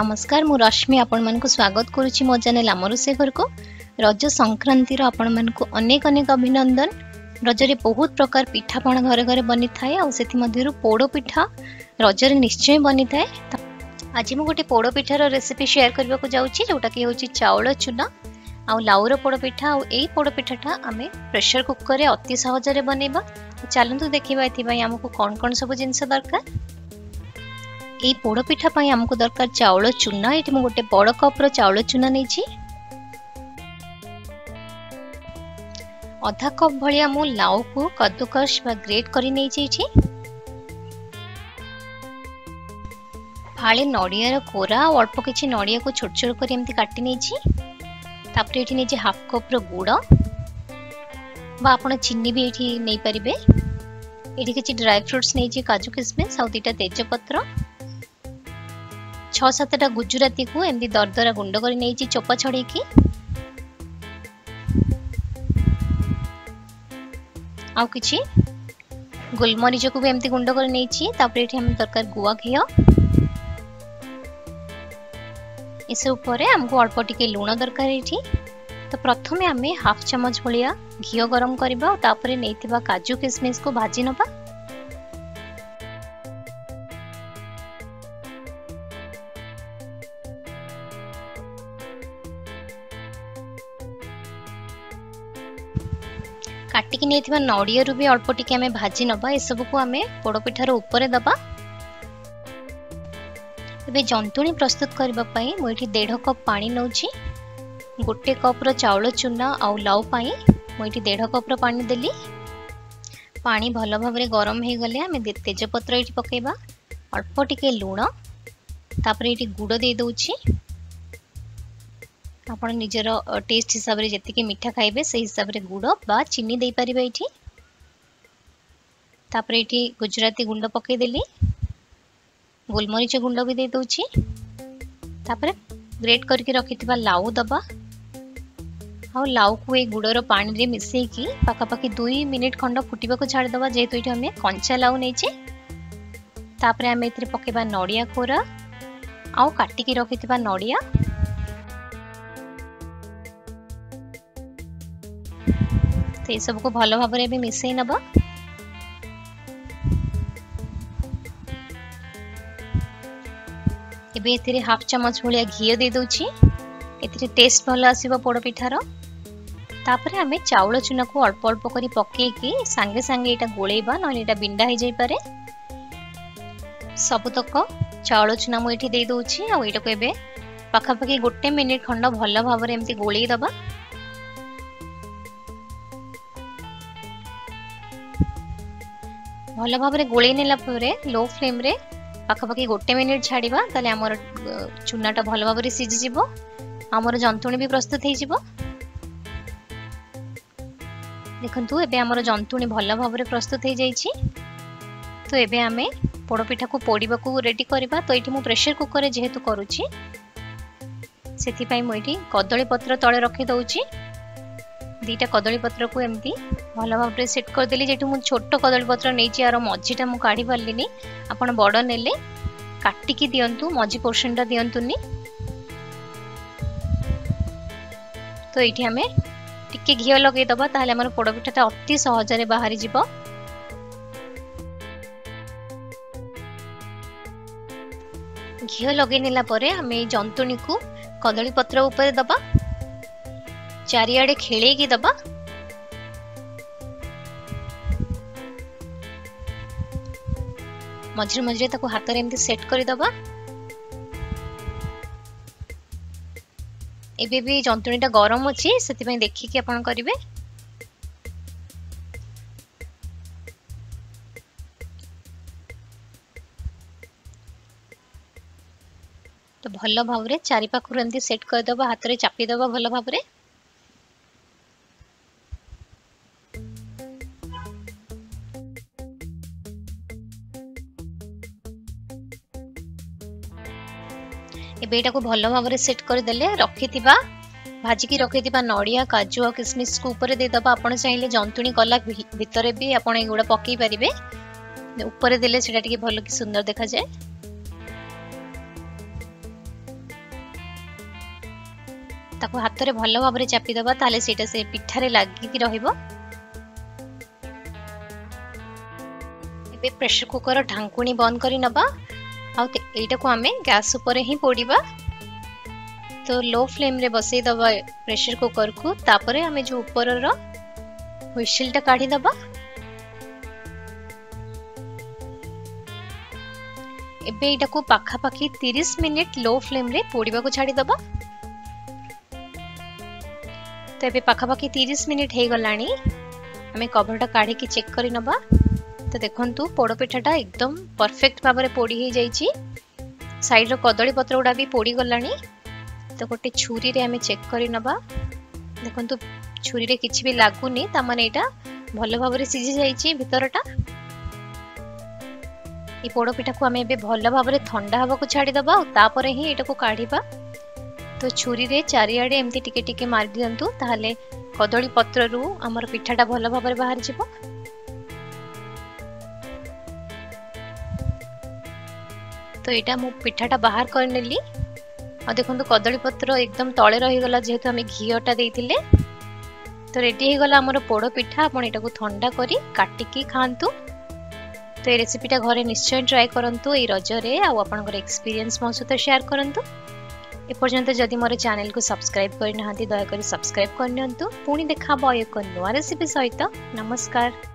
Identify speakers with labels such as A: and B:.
A: नमस्कार मु रश्मि आपण मानक स्वागत करुच्ची मो चैनल आम रोषेघर को। रज संक्रांति आपण मानक अनेक अनेक अभिनंदन। रजरे बहुत प्रकार पिठापणा घरे घरे बनी थाए आ सेथि मध्यरु पोड़ पिठा रजरे निश्चय बनी थाए। आज मु गोटे पोड़ पिठार रेसिपी शेयर करबा को जाउची जोटा कि होची चाउल चूना आ लाउर पोड़ पिठा। आ एई पोड़ पिठाटा आमे प्रेशर कुकर रे अति सहज रे बनेबा। चलंतु देखिबा एथि हमकु कोन कोन सब जिंस दरकार। ये पोड़ पिठा पाई हमको दरकार चाउल चूना। ये मु गोटे बड़ कप रो चाउल चूना नहीं आधा कप भलिया मु लाउ को कद्दूकस बा ग्रेट करी नहीं फाळे नड़िया कोरा और अल्प किछि नड़िया को छोट छोट करी एमती काटी नहीं। तापर एठी नहीं हाफ कप रो गुड़ बा आपण चीनी भी एठी नहीं परिबे। एठी किछि ड्राई फ्रूट्स नहीं काजू किशमिश आ दुटा तेजपत्र 6-7टा गुजराती को एमती दरदरा गुंड कर नहीं चोपा छड़े की आउ किछि गोलमरीच को भी एमती गुंड कर नहीं। तापर एठी हम दरकार गुआ घी इस ऊपर हमको अल्प टिके लूण दरकार एठी। तो प्रथमे आमे हाफ चम्मच भलिया घी गरम करबा तापर नैथिबा काजू किशमिश को भाजी नबा। काटिकी नहीं नड़िया भी अल्प टिके आमे भाजी नबा। ए सब को आमे पोड़ पिठार ऊपर दबा। एबे जंतुणी प्रस्तुत करबा पई मु एठी 1.5 कप पानी नउची। गोटे कप रो चाउल चूना आ लाउ पई मु एठी 1.5 कप रो पानी देली। पानी भल भाबरे गरम हे गले आमे तेजपत्र एठी पकेबा अल्प टिके लूण तापर एठी गुड़ दे दउची। आपण निजर टेस्ट हिसाब रे जति मीठा खाइबे से हिसाब रे गुड़ बा चीनी दे परिबे एठी। तापर एठी गुजराती गुंड पके देली गोलमरीच गुंड भी दे दउची। तापर ग्रेट करके रखिथिबा लाउ दबा आ लाउ को ए गुड़र पानी रे मिसई की पाखापाखि 2 मिनिट खंड फुटिबा को छाड़ दबा। जेहेतु एठी हमें कंचा लाउ नेचे तापर हमें एथरे पकेबा नड़िया कोरा आ काटी की रखिथिबा नड़िया। तो ये सब को भल भाव में मिसई नबा। एबे एथिरे हाफ चम्मच भलिया घी दे दउची। एथिरे टेस्ट भल आसीबो पोड़ पिठार। तापर हमें चाउल चूना को अल्प अल्प करी पके की संगे संगे एटा गोलेबा न एटा बिंडा हो जाई पारे। सबतक चाउल चूना मु एठी दे दउची आ एटा को एबे पाखापाखि 1 मिनिट खंड भल भाव में एमती गोलेई दबा। भल भाव में गोले नेला परे लो फ्लेम रे पाखापाखि 1 मिनिट छाड़िबा ताले हमर चूनाटा भल भाव में सिझी जिवो। हमर जंतुणी भी प्रस्तुत हे जिवो। देखंतु एबे हमर जंतुणी भल भाव में प्रस्तुत हे जाईची। तो एबे हमें पोड़ पिठा को पोड़ीबा को रेडी करबा। तो एठी मु प्रेशर कुकर रे जेहेतु करूची सेथि पई मु एठी कदली पत्र तळे रखि दउची। 2टा कदली पत्र को एमती भल भाव में सेट कर देली। जेठु मु छोट कदली पत्र नेची आरो मझीटा मु काढी पारलिनी। आपण बड़ नेले काटिकी दियंतु मझी पोर्शनटा दियंतुनी। तो एठी हमें टिके घी लगे दबा ताले हमर पोड़ पिठाटा अति सहज रे बाहरी जिवो। घी लगे नेला परे हमें जंतुणी को कदली पत्र ऊपर दबा चारियाडे खेले की दबा। मझे मझे ताको हाथ रे एमती सेट कर दबा। एबे भी जंतुणीटा गरम अछि सेति पई देखि कि आपण करिवे। तो भल भाव रे चारि पाखरु एमती सेट कर दबा हाथ रे चापी दबा भल भाव रे। एटा को भल भाव में सेट कर देले रखिथिबा भाजिकी रखिथिबा नड़िया काजू और किशमिश को ऊपर दे दबा। आपण चाहिले जंतुणी कला भितरे भी आपण एगुडा पकई परिबे। ऊपर देले सेटा टिके भल कि सुंदर देखा जाए। ताको हाथ रे भल भाबरे चापी दबा ताले सेटा से पिठा रे लागी कि रहइबो। एबे प्रेशर कुकर ढांकुणी बंद करी नबा आ एटा को हमें गैस ऊपर ही पोड़ीबा। तो लो फ्लेम रे बसई दबा प्रेशर कुकर को, तापरे हमें जो ऊपर रो व्हिसिल टा काढी दबा। एबे एटा को पाखा पाखी 30 मिनिट लो फ्लेम रे पोड़ीबा को छाड़ी दबा। तो एबे पाखा पाखी 30 मिनिट हे गलानी, हमें कवरटा काढी की चेक करी नबा। तो देखंतु पोड़ पिठाटा एकदम परफेक्ट भाबरे पोड़ी हे जाईची। साइड रो कदली पत्र उडा भी पोड़ी गलानी। तो गोटे छुरी रे हमें चेक करी नबा। देखंतु छुरी रे किछि भी लागुनी, ता माने एटा भलो भाबरे सिझी जाईची भितरटा। ई पोड़ पिठा को हमें एबे भलो भाबरे ठंडा हवा को छाड़ी दबा और तापरे ही एटा को काढीबा। तो छुरी रे चारियाडे एमती टिके टिके मार दियंतु, ताहाले कदली पत्र रु हमर पिठाटा भलो भाबरे बाहर जिवो। तो एटा मु पिठाटा बाहर कर नेली और देखंतु कदली पत्र एकदम तळे रही गला, जेहेतु हमें घीटा देइथिले। तो रेडी हे गला हमर पोड़ पिठा। आपण एटा को ठंडा करी काटी की खांतु। तो ये रेसिपीटा घरे निश्चय ट्राई करंतु ए रजरे, आ आपनकर एक्सपीरियंस मो सहित शेयर करंतु। ए पर्यंत जदि मोर चैनल को सब्सक्राइब करना दया करी सब्सक्राइब करनियंतु। पुणी देखा एक नुआ रेसिपी सहित। नमस्कार।